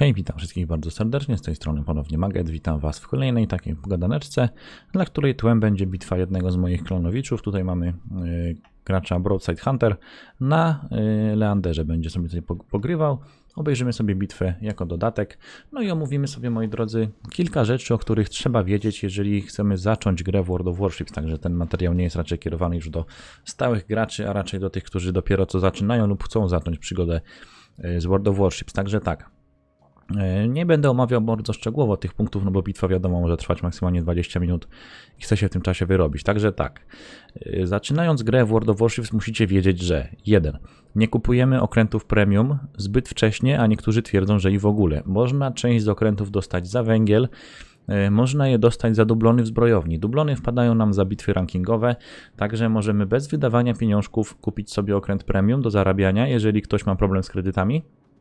Hej, witam wszystkich bardzo serdecznie, z tej strony ponownie Maget, witam Was w kolejnej takiej pogadaneczce, dla której tłem będzie bitwa jednego z moich klonowiczów. Tutaj mamy gracza Broadside Hunter, na Leanderze będzie sobie tutaj pogrywał. Obejrzymy sobie bitwę jako dodatek, no i omówimy sobie, moi drodzy, kilka rzeczy, o których trzeba wiedzieć, jeżeli chcemy zacząć grę w World of Warships. Także ten materiał nie jest raczej kierowany już do stałych graczy, a raczej do tych, którzy dopiero co zaczynają lub chcą zacząć przygodę z World of Warships. Także tak, nie będę omawiał bardzo szczegółowo tych punktów, no bo bitwa wiadomo może trwać maksymalnie 20 minut i chcę się w tym czasie wyrobić. Także tak, zaczynając grę w World of Warships musicie wiedzieć, że 1. Nie kupujemy okrętów premium zbyt wcześnie, a niektórzy twierdzą, że i w ogóle. Można część z okrętów dostać za węgiel, można je dostać za dublony w zbrojowni. Dublony wpadają nam za bitwy rankingowe, także możemy bez wydawania pieniążków kupić sobie okręt premium do zarabiania, jeżeli ktoś ma problem z kredytami.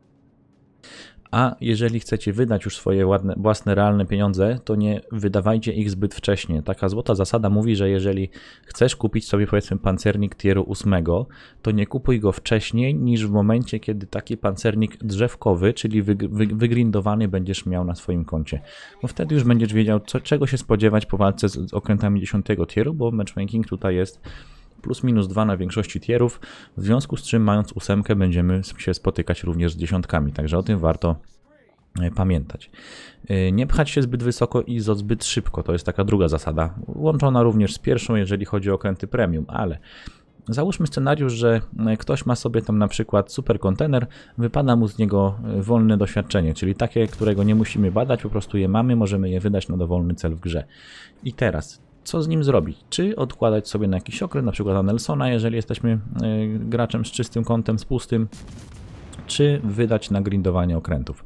A jeżeli chcecie wydać już swoje własne realne pieniądze, to nie wydawajcie ich zbyt wcześnie. Taka złota zasada mówi, że jeżeli chcesz kupić sobie, powiedzmy, pancernik tieru 8, to nie kupuj go wcześniej niż w momencie, kiedy taki pancernik drzewkowy, czyli wygrindowany, będziesz miał na swoim koncie. Bo wtedy już będziesz wiedział, czego się spodziewać po walce z okrętami 10 tieru, bo matchmaking tutaj jest plus minus 2 na większości tierów, w związku z czym mając 8 będziemy się spotykać również z 10, także o tym warto pamiętać. Nie pchać się zbyt wysoko i zbyt szybko, to jest taka druga zasada, łączona również z pierwszą, jeżeli chodzi o okręty premium, ale załóżmy scenariusz, że ktoś ma sobie tam na przykład super kontener, wypada mu z niego wolne doświadczenie, czyli takie, którego nie musimy badać, po prostu je mamy, możemy je wydać na dowolny cel w grze. I teraz co z nim zrobić? Czy odkładać sobie na jakiś okręt, na przykład na Nelsona, jeżeli jesteśmy graczem z czystym kontem, z pustym, czy wydać na grindowanie okrętów.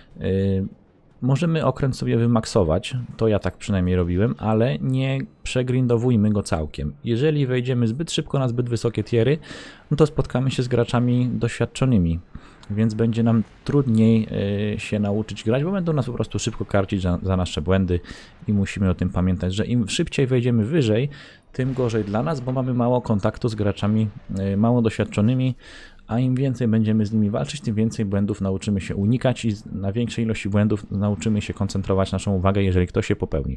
Możemy okręt sobie wymaksować, to ja tak przynajmniej robiłem, ale nie przegrindowujmy go całkiem. Jeżeli wejdziemy zbyt szybko na zbyt wysokie tiery, no to spotkamy się z graczami doświadczonymi, więc będzie nam trudniej się nauczyć grać, bo będą nas po prostu szybko karcić za nasze błędy i musimy o tym pamiętać, że im szybciej wejdziemy wyżej, tym gorzej dla nas, bo mamy mało kontaktu z graczami mało doświadczonymi, a im więcej będziemy z nimi walczyć, tym więcej błędów nauczymy się unikać i na większej ilości błędów nauczymy się koncentrować naszą uwagę, jeżeli ktoś je popełni.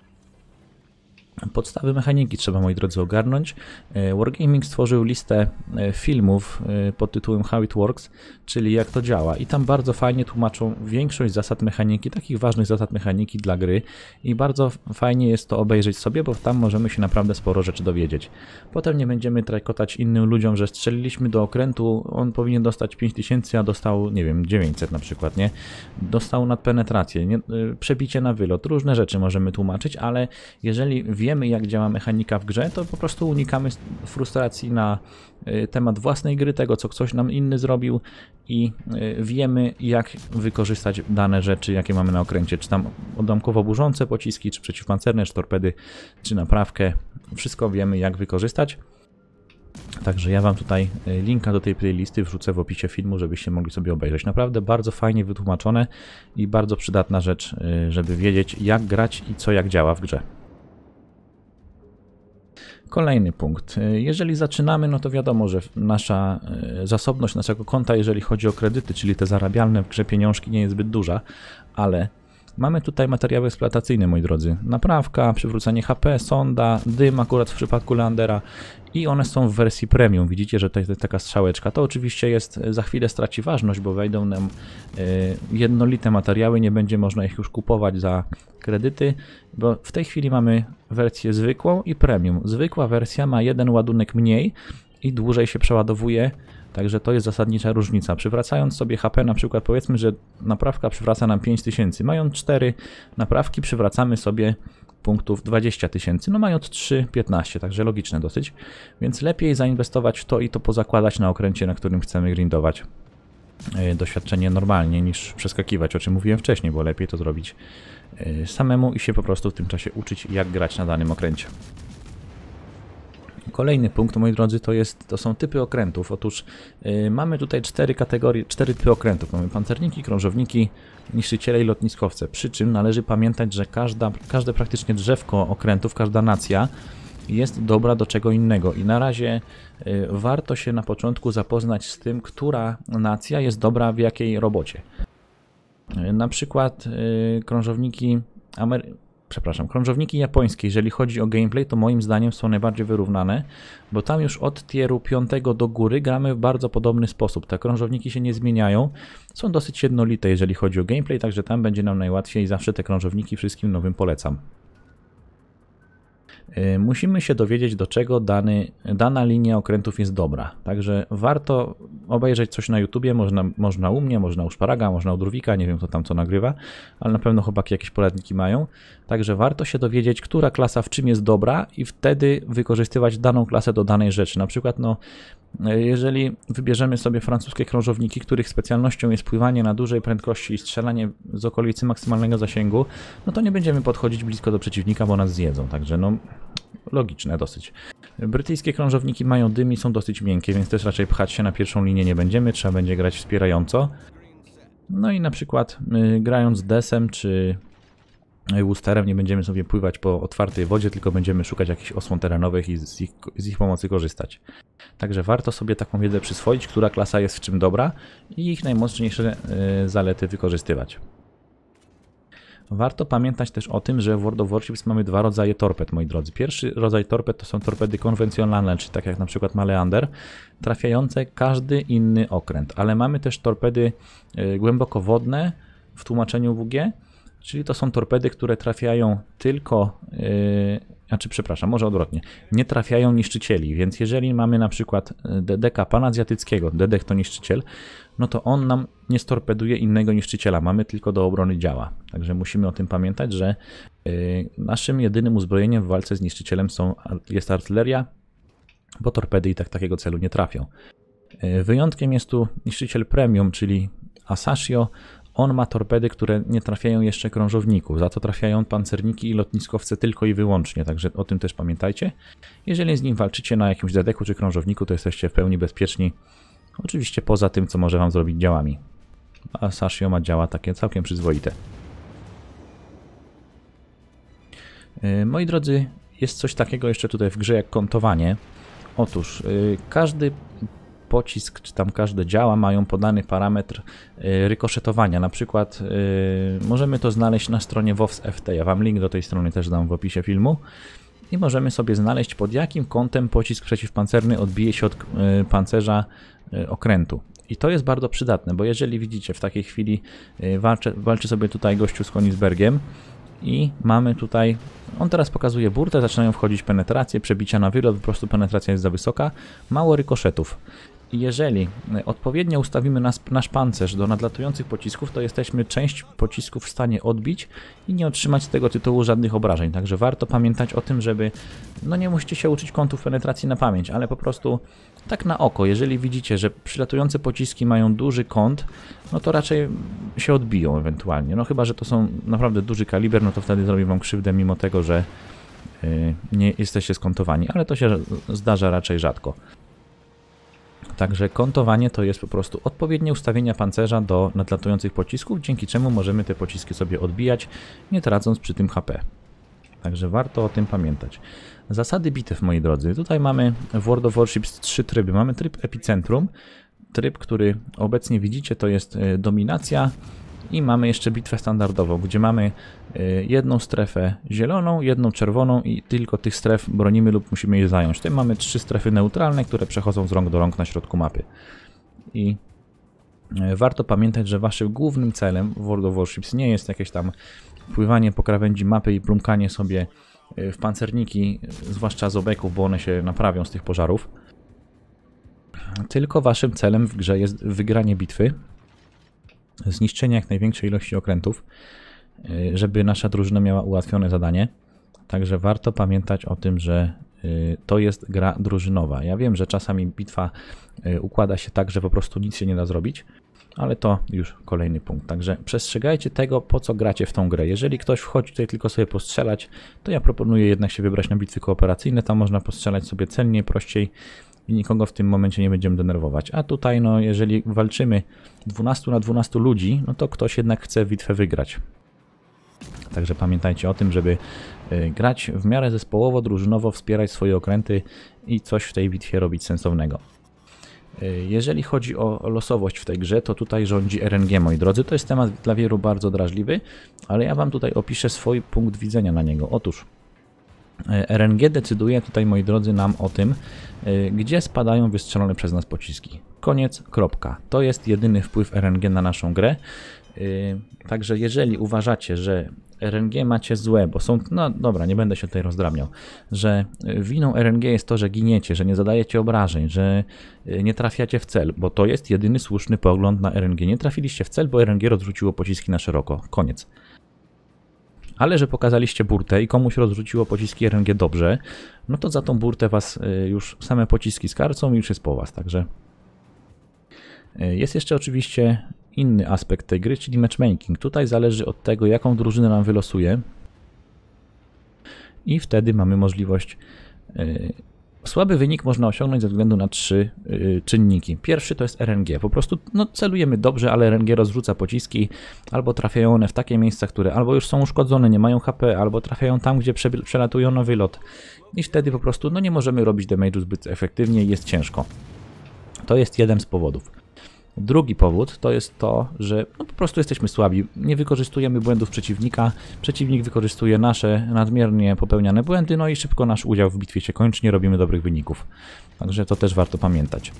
Podstawy mechaniki trzeba, moi drodzy, ogarnąć. Wargaming stworzył listę filmów pod tytułem How It Works, czyli jak to działa, i tam bardzo fajnie tłumaczą większość zasad mechaniki, takich ważnych zasad mechaniki dla gry, i bardzo fajnie jest to obejrzeć sobie, bo tam możemy się naprawdę sporo rzeczy dowiedzieć. Potem nie będziemy trajkotać innym ludziom, że strzeliliśmy do okrętu, on powinien dostać 5000, a dostał, nie wiem, 900 na przykład, nie? Dostał nadpenetrację, nie? Przebicie na wylot, różne rzeczy możemy tłumaczyć, ale jeżeli wiemy, jak działa mechanika w grze, to po prostu unikamy frustracji na temat własnej gry, tego, co ktoś nam inny zrobił, i wiemy, jak wykorzystać dane rzeczy, jakie mamy na okręcie, czy tam odłamkowo burzące pociski, czy przeciwpancerne, czy torpedy, czy naprawkę. Wszystko wiemy, jak wykorzystać. Także ja Wam tutaj linka do tej playlisty wrzucę w opisie filmu, żebyście mogli sobie obejrzeć. Naprawdę bardzo fajnie wytłumaczone i bardzo przydatna rzecz, żeby wiedzieć, jak grać i co jak działa w grze. Kolejny punkt. Jeżeli zaczynamy, no to wiadomo, że nasza zasobność naszego konta, jeżeli chodzi o kredyty, czyli te zarabialne w grze pieniążki, nie jest zbyt duża, ale mamy tutaj materiały eksploatacyjne, moi drodzy. Naprawka, przywrócenie HP, sonda, dym akurat w przypadku Leandera, i one są w wersji premium. Widzicie, że to jest taka strzałeczka. To oczywiście jest, za chwilę straci ważność, bo wejdą nam jednolite materiały, nie będzie można ich już kupować za kredyty, bo w tej chwili mamy wersję zwykłą i premium. Zwykła wersja ma jeden ładunek mniej i dłużej się przeładowuje, także to jest zasadnicza różnica. Przywracając sobie HP, na przykład powiedzmy, że naprawka przywraca nam 5000, mając 4 naprawki przywracamy sobie punktów 20 000, no mając 3, 15, także logiczne dosyć, więc lepiej zainwestować w to i to pozakładać na okręcie, na którym chcemy grindować doświadczenie normalnie, niż przeskakiwać, o czym mówiłem wcześniej, bo lepiej to zrobić samemu i się po prostu w tym czasie uczyć, jak grać na danym okręcie. Kolejny punkt, moi drodzy, to są typy okrętów. Otóż mamy tutaj 4 kategorie, 4 typy okrętów. Mamy pancerniki, krążowniki, niszczyciele i lotniskowce. Przy czym należy pamiętać, że każde praktycznie drzewko okrętów, każda nacja jest dobra do czego innego i na razie warto się na początku zapoznać z tym, która nacja jest dobra w jakiej robocie. Na przykład krążowniki japońskie, jeżeli chodzi o gameplay, to moim zdaniem są najbardziej wyrównane, bo tam już od tieru 5 do góry gramy w bardzo podobny sposób. Te krążowniki się nie zmieniają, są dosyć jednolite, jeżeli chodzi o gameplay, także tam będzie nam najłatwiej i zawsze te krążowniki wszystkim nowym polecam. Musimy się dowiedzieć, do czego dana linia okrętów jest dobra. Także warto obejrzeć coś na YouTubie, można u mnie, można u Szparaga, można u Drwika, nie wiem kto tam co nagrywa, ale na pewno chłopaki jakieś poradniki mają. Także warto się dowiedzieć, która klasa w czym jest dobra i wtedy wykorzystywać daną klasę do danej rzeczy. Na przykład jeżeli wybierzemy sobie francuskie krążowniki, których specjalnością jest pływanie na dużej prędkości i strzelanie z okolicy maksymalnego zasięgu, no to nie będziemy podchodzić blisko do przeciwnika, bo nas zjedzą. Także logiczne dosyć. Brytyjskie krążowniki mają dym i są dosyć miękkie, więc też raczej pchać się na pierwszą linię nie będziemy, trzeba będzie grać wspierająco. No i na przykład grając desem czy Worcesterem nie będziemy sobie pływać po otwartej wodzie, tylko będziemy szukać jakichś osłon terenowych i z ich pomocy korzystać. Także warto sobie taką wiedzę przyswoić, która klasa jest w czym dobra i ich najmocniejsze zalety wykorzystywać. Warto pamiętać też o tym, że w World of Warships mamy dwa rodzaje torped, moi drodzy. Pierwszy rodzaj torped to są torpedy konwencjonalne, czyli tak jak na przykład ma Leander, trafiające każdy inny okręt, ale mamy też torpedy głębokowodne w tłumaczeniu WG, czyli to są torpedy, które trafiają tylko, może odwrotnie, nie trafiają niszczycieli, więc jeżeli mamy na przykład DDK panazjatyckiego, DDK to niszczyciel, no to on nam nie storpeduje innego niszczyciela, mamy tylko do obrony działa. Także musimy o tym pamiętać, że naszym jedynym uzbrojeniem w walce z niszczycielem jest artyleria, bo torpedy i tak takiego celu nie trafią. Wyjątkiem jest tu niszczyciel premium, czyli Asashio. On ma torpedy, które nie trafiają jeszcze krążowników, za to trafiają pancerniki i lotniskowce tylko i wyłącznie, także o tym też pamiętajcie. Jeżeli z nim walczycie na jakimś dedeku czy krążowniku, to jesteście w pełni bezpieczni, oczywiście poza tym, co może wam zrobić działami. A Sashio ma działa takie całkiem przyzwoite. Moi drodzy, jest coś takiego jeszcze tutaj w grze jak kontowanie. Otóż każdy pocisk, czy tam każde działa mają podany parametr rykoszetowania. Na przykład możemy to znaleźć na stronie WoWs.ft. Ja wam link do tej strony też dam w opisie filmu. I możemy sobie znaleźć, pod jakim kątem pocisk przeciwpancerny odbije się od pancerza okrętu. I to jest bardzo przydatne, bo jeżeli widzicie, w takiej chwili walczy sobie tutaj gościu z Konigsbergiem i mamy tutaj, on teraz pokazuje burtę, zaczynają wchodzić penetracje, przebicia na wylot, po prostu penetracja jest za wysoka, mało rykoszetów. I jeżeli odpowiednio ustawimy nasz pancerz do nadlatujących pocisków, to jesteśmy część pocisków w stanie odbić i nie otrzymać z tego tytułu żadnych obrażeń. Także warto pamiętać o tym, żeby, no nie musicie się uczyć kątów penetracji na pamięć, ale po prostu tak na oko, jeżeli widzicie, że przylatujące pociski mają duży kąt, no to raczej się odbiją ewentualnie. No chyba że to są naprawdę duży kaliber, no to wtedy zrobi wam krzywdę, mimo tego, że nie jesteście skontowani, ale to się zdarza raczej rzadko. Także kontowanie to jest po prostu odpowiednie ustawienia pancerza do nadlatujących pocisków, dzięki czemu możemy te pociski sobie odbijać, nie tracąc przy tym HP. Także warto o tym pamiętać. Zasady bitew, moi drodzy. Tutaj mamy w World of Warships 3 tryby. Mamy tryb epicentrum, tryb, który obecnie widzicie, to jest dominacja i mamy jeszcze bitwę standardową, gdzie mamy jedną strefę zieloną, jedną czerwoną i tylko tych stref bronimy lub musimy je zająć. Tutaj mamy 3 strefy neutralne, które przechodzą z rąk do rąk na środku mapy. I warto pamiętać, że waszym głównym celem w World of Warships nie jest jakieś tam pływanie po krawędzi mapy i plumkanie sobie w pancerniki, zwłaszcza z obeków, bo one się naprawią z tych pożarów. Tylko waszym celem w grze jest wygranie bitwy, zniszczenie jak największej ilości okrętów, żeby nasza drużyna miała ułatwione zadanie. Także warto pamiętać o tym, że to jest gra drużynowa. Ja wiem, że czasami bitwa układa się tak, że po prostu nic się nie da zrobić, ale to już kolejny punkt. Także przestrzegajcie tego, po co gracie w tą grę. Jeżeli ktoś wchodzi tutaj tylko sobie postrzelać, to ja proponuję jednak się wybrać na bitwy kooperacyjne. Tam można postrzelać sobie celnie, prościej i nikogo w tym momencie nie będziemy denerwować. A tutaj, no, jeżeli walczymy 12 na 12 ludzi, no to ktoś jednak chce bitwę wygrać. Także pamiętajcie o tym, żeby grać w miarę zespołowo, drużynowo, wspierać swoje okręty i coś w tej bitwie robić sensownego. Jeżeli chodzi o losowość w tej grze, to tutaj rządzi RNG, moi drodzy. To jest temat dla wielu bardzo drażliwy, ale ja Wam tutaj opiszę swój punkt widzenia na niego. Otóż RNG decyduje tutaj, moi drodzy, nam o tym, gdzie spadają wystrzelone przez nas pociski. Koniec, kropka. To jest jedyny wpływ RNG na naszą grę. Także jeżeli uważacie, że RNG macie złe, bo są, no dobra, nie będę się tutaj rozdrabniał, że winą RNG jest to, że giniecie, że nie zadajecie obrażeń, że nie trafiacie w cel, bo to jest jedyny słuszny pogląd na RNG. Nie trafiliście w cel, bo RNG rozrzuciło pociski na szeroko. Koniec. Ale że pokazaliście burtę i komuś rozrzuciło pociski RNG dobrze, no to za tą burtę was już same pociski skarcą i już jest po was, także jest jeszcze oczywiście inny aspekt tej gry, czyli matchmaking. Tutaj zależy od tego, jaką drużynę nam wylosuje i wtedy mamy możliwość. Słaby wynik można osiągnąć ze względu na 3 czynniki. Pierwszy to jest RNG. Po prostu celujemy dobrze, ale RNG rozrzuca pociski, albo trafiają one w takie miejsca, które albo już są uszkodzone, nie mają HP, albo trafiają tam, gdzie przelatują na wylot. I wtedy po prostu nie możemy robić damage'u zbyt efektywnie i jest ciężko. To jest jeden z powodów. Drugi powód to jest to, że po prostu jesteśmy słabi, nie wykorzystujemy błędów przeciwnika, przeciwnik wykorzystuje nasze nadmiernie popełniane błędy, no i szybko nasz udział w bitwie się kończy, nie robimy dobrych wyników. Także to też warto pamiętać.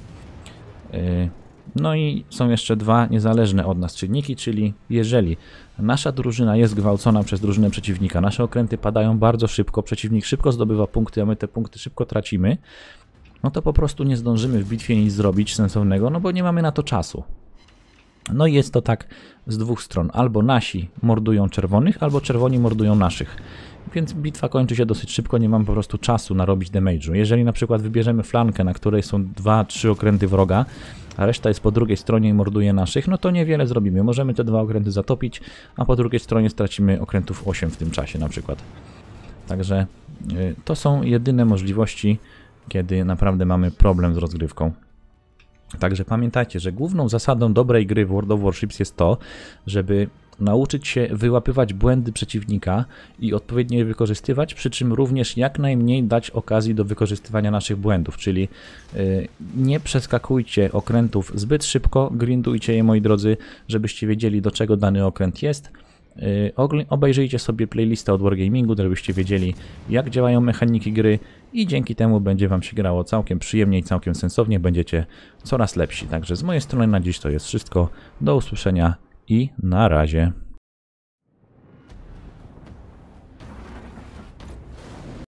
No i są jeszcze dwa niezależne od nas czynniki, czyli jeżeli nasza drużyna jest gwałcona przez drużynę przeciwnika, nasze okręty padają bardzo szybko, przeciwnik szybko zdobywa punkty, a my te punkty szybko tracimy, no to po prostu nie zdążymy w bitwie nic zrobić sensownego, no bo nie mamy na to czasu. No i jest to tak z dwóch stron. Albo nasi mordują czerwonych, albo czerwoni mordują naszych. Więc bitwa kończy się dosyć szybko, nie mamy po prostu czasu na robić damage'u. Jeżeli na przykład wybierzemy flankę, na której są 2-3 okręty wroga, a reszta jest po drugiej stronie i morduje naszych, no to niewiele zrobimy. Możemy te 2 okręty zatopić, a po drugiej stronie stracimy okrętów 8 w tym czasie na przykład. Także to są jedyne możliwości, kiedy naprawdę mamy problem z rozgrywką. Także pamiętajcie, że główną zasadą dobrej gry w World of Warships jest to, żeby nauczyć się wyłapywać błędy przeciwnika i odpowiednio je wykorzystywać, przy czym również jak najmniej dać okazji do wykorzystywania naszych błędów, czyli nie przeskakujcie okrętów zbyt szybko, grindujcie je, moi drodzy, żebyście wiedzieli, do czego dany okręt jest. Obejrzyjcie sobie playlistę od Wargamingu, żebyście wiedzieli, jak działają mechaniki gry i dzięki temu będzie Wam się grało całkiem przyjemnie i całkiem sensownie, będziecie coraz lepsi. Także z mojej strony na dziś to jest wszystko. Do usłyszenia i na razie.